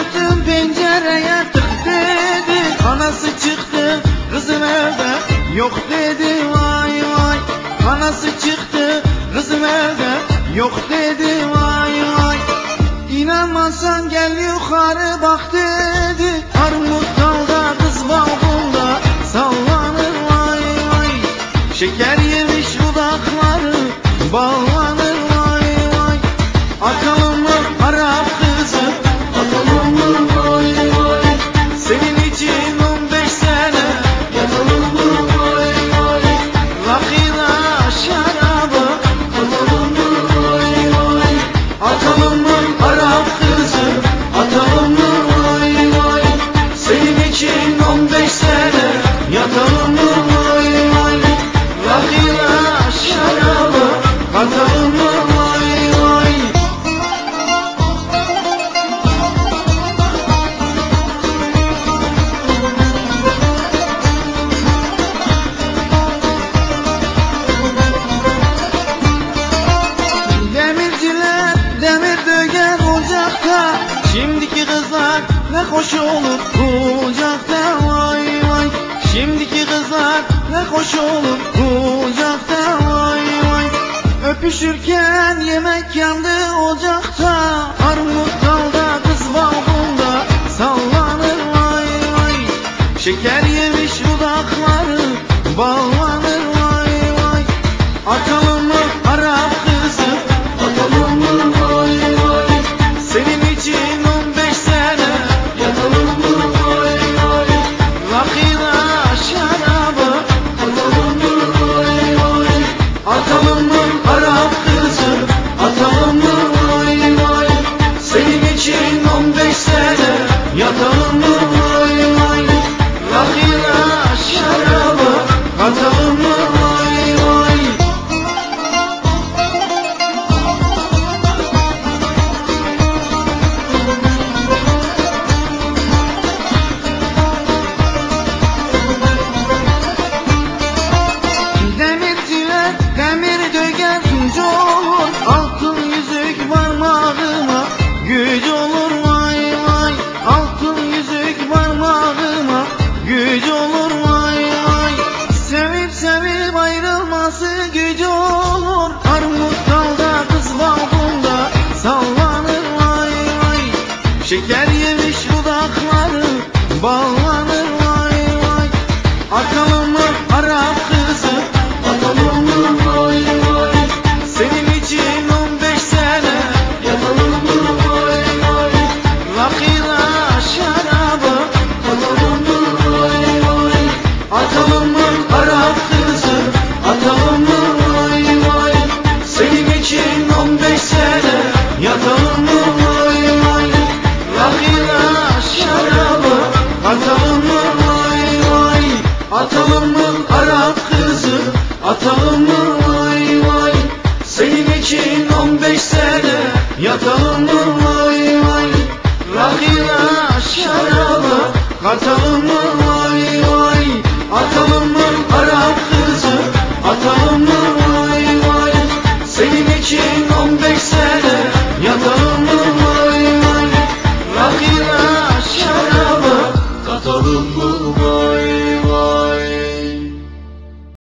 yaktım pencereye tık dedi. Anası çıktı kızım evde yok dedi. Vay vay. Anası çıktı kızım evde yok dedi. Vay vay. İnanmazsan gel yukarı bak dedi. Armut dalda kız balkonda sallanır. Vay vay. Şeker yemiş dudakları bağlanır. Vay vay. Atalım mı Arap kızı, atalım mı? Vay vay. Senin için 15 sene yatalım mı? Vay vay. Rakıyla şarabı atalım mı? Vay vay. Atalım mı Arap kızı, atalım mı? Vay vay. Senin için 15 sene yatalım mı? Vay vay. Rakıyla şarabı atalım mı? Vay vay. Demirciler demir döger ocakta. Şimdiki kızlar ne hoş olur kucakta. Vay vay. Şimdiki kızlar ne hoş olur kucakta. Vay vay. Öpüşürken yemek yandı ocakta. Armut dalda kız balkonda sallanır. Vay vay. Şeker yemiş dudakları bağlanır. Vay vay. Atalım mı Arap kızı, atalım mı? Vay vay. Senin için 15 sene yatalım mı? Vay vay. Rakıyla şarabı atalım mı? Vay vay. Atalım mı Arap kızı, atalım mı? Vay vay. Senin için 15 sene yatalım mı? Vay vay. Rakıyla şarabı atalım mı? Vay vay. Demirciler demir döger güç olur. Altın yüzük parmağıma güç olur. Vay vay. Altın yüzük parmağıma güç olur. Vay vay. Sevip sevip ayrılması güç olur. Armut dalda kız balkonda sallanır. Vay vay. Şeker yemiş dudakları bağlanır. Vay vay. Atalım mı Arap kızı, atalım mı? Vay vay. Senin için 15 sene yatalım mı? Vay vay. Rakıyla şarabı atalım mı? Vay vay. Atalım mı Arap kızı, atalım mı? Vay vay. Senin için 15 sene yatalım mı? Vay vay. Rakıyla şarabı atalım mı? Vay vay. Atalım mı Arap kızı, atalım mı? Vay vay. Senin için 15 sene yatalım mı? Vay vay. Rakıyla şarabı katalım mı? Vay vay.